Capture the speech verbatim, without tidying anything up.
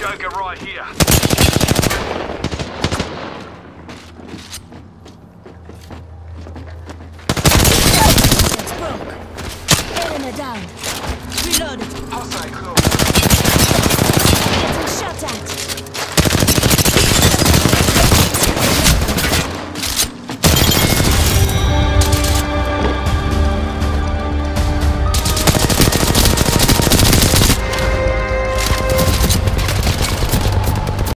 Joker right here. It's broke. Enemy down. Reloaded. Hostile close.